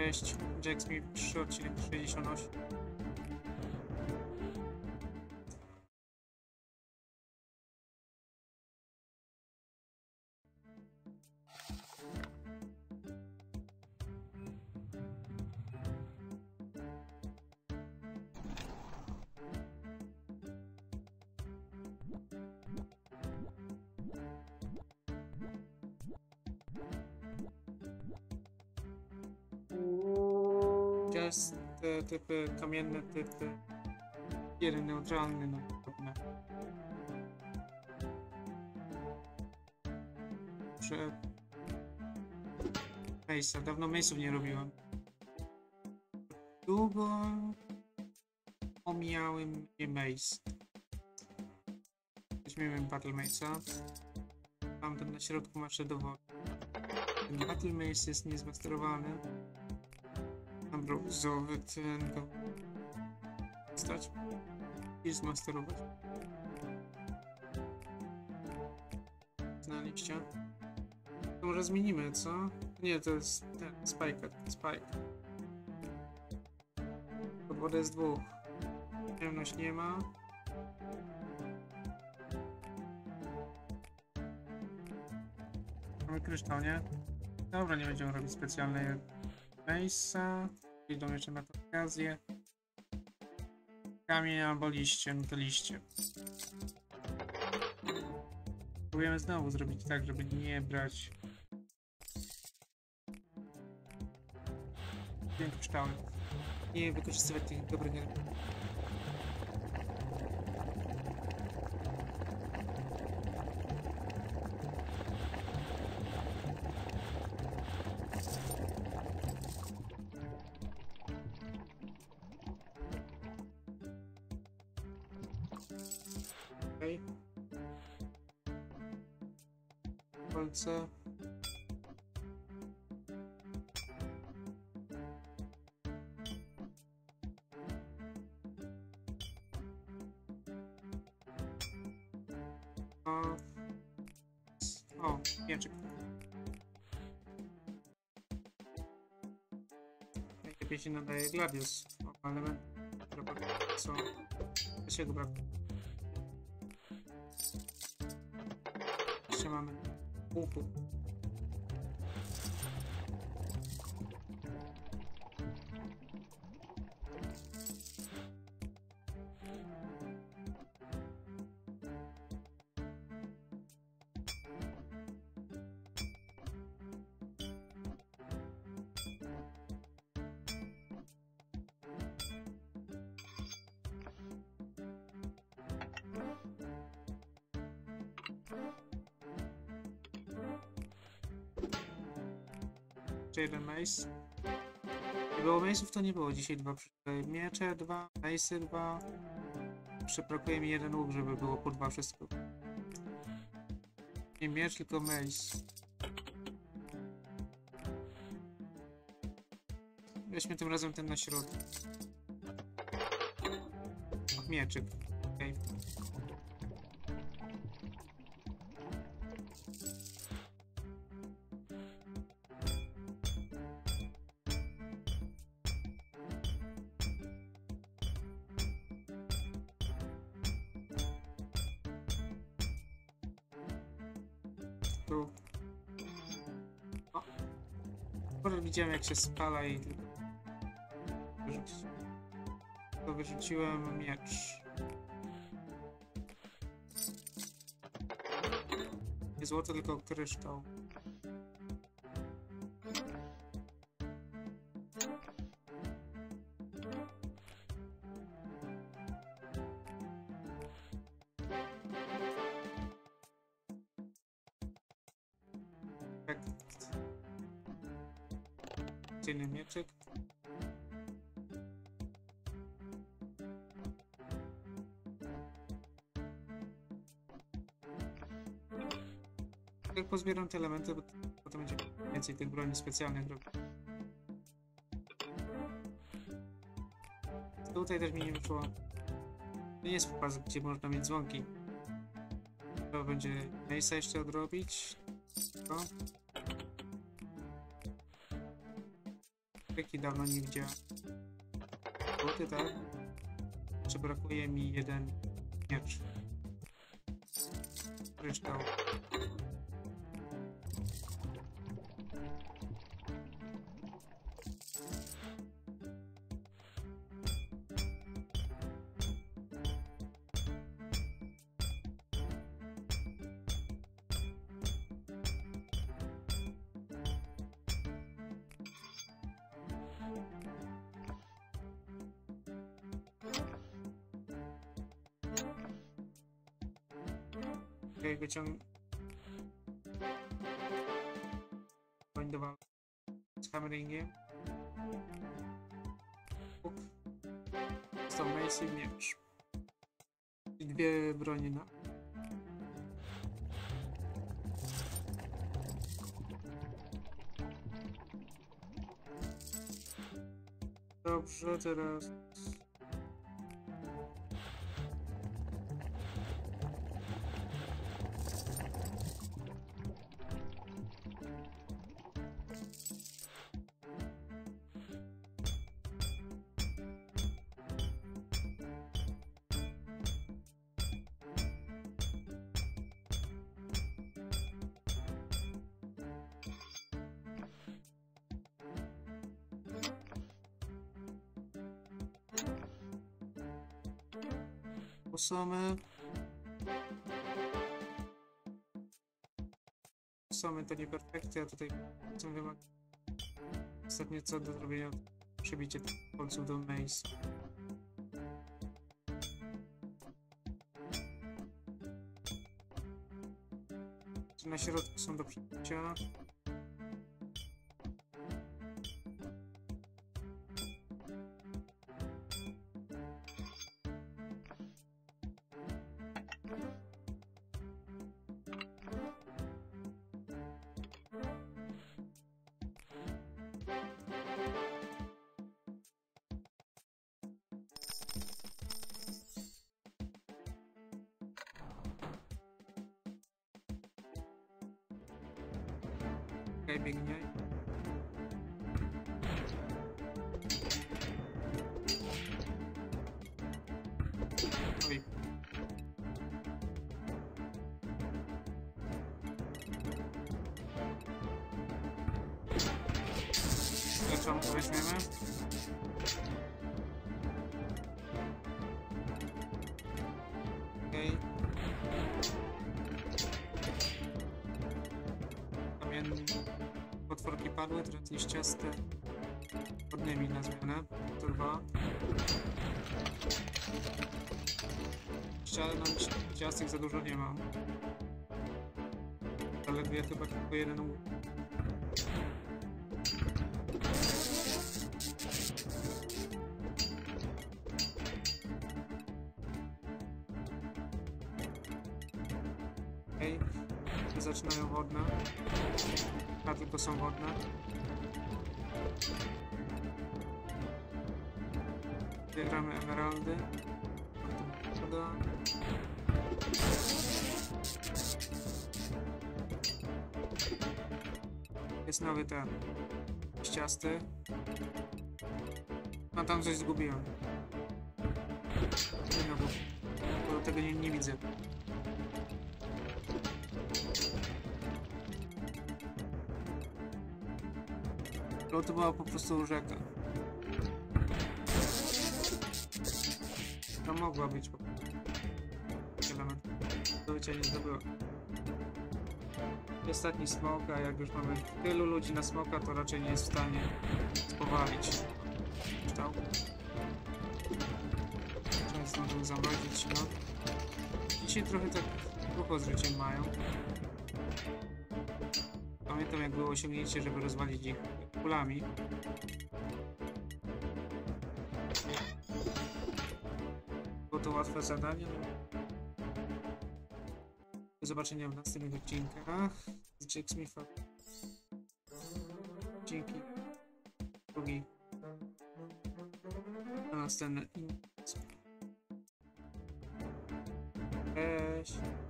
Cześć, Jack Smith, 3 odcinek 68. Jest te typy, kamienne typy, jeden neutralny, no trudne. Mace'a, dawno Mace'ów nie robiłem. Długo omijały mnie Mace. Weźmiemy Battle Mace'a. Tamten na środku ma Shadow. Ten Battle Mace jest niezmasterowany. Brązowy ten go stać i zmasterować. Znaliście? To może zmienimy, co? Nie, to jest ten Spike. Podwoda jest dwóch. Ciemność nie ma. Mamy kryształ, nie? Dobra, nie będziemy robić specjalnej Mace'a. Idą jeszcze na tę okazję. Kamień albo liście, no to liście. Próbujemy znowu zrobić tak, żeby nie brać kryształy. Nie wykorzystywać tych dobrych energii. Kolce. O, mieczyk. Najlepiej się nadaje Gladius. O, element. Co? Się go brakuje. Jeszcze mamy łupu. Jeden mace. Nie było mace'ów, to nie było. Dzisiaj dwa miecze, dwa, mace'y, dwa. Brakuje mi jeden łuk, żeby było po dwa wszystko. Nie miecz, tylko mace. Weźmy tym razem ten na środku. Mieczyk. Okay. Tu. O. Może widziałem, jak się spala i to wyrzuciłem miecz. Nie złoto, tylko kryształ. Cienny mieczyk. Jak pozbieram te elementy, bo potem będzie więcej tych broni specjalnych robić. Tutaj też mi nie wyszło. To nie jest pas, gdzie można mieć dzwonki. To będzie Mace'a jeszcze odrobić. To. Taki dawno nie widziałem. Złoty, tak? Czy brakuje mi jeden miecz? Ryczkał. Okej, wyciągnę. Bindowałem z hammeringiem. Został Mace i miecz. I dwie bronie na. Dobrze, teraz... Posamy to nie perfekcja, a tutaj co wymaga. Ostatnie co do zrobienia, przebicie tych kolców do Mace. Na środku są do przebicia. Okej, biegnie. Oj. Leczą, to weźmiemy. Okej. Potworki padły, teraz nieszczaste. Podnymi na zmianę. To dwa. Ściany nam ciastek za dużo nie mam. Zaledwie chyba tylko jeden łuk. Okej. Zaczynają wodne. A tylko są wodne. Zbieramy emeraldy. Woda. Jest nowy ten ściasty. No tam coś zgubiłem. No bo tego nie widzę. To była po prostu rzeka. To mogła być element. Zdobycia nie zdobyła. Ostatni smok, a jak już mamy tylu ludzi na smoka, to raczej nie jest w stanie spowalić. Kształ. Trzeba znowu zamrozić, no. Dzisiaj trochę tak długo z życiem mają. Pamiętam, jak było osiągnięcie, żeby rozwalić ich kulami. Było to łatwe zadanie. Do zobaczenia w następnych odcinkach z Jack Smitha. Dzięki. Drugi. Na następny. Cześć.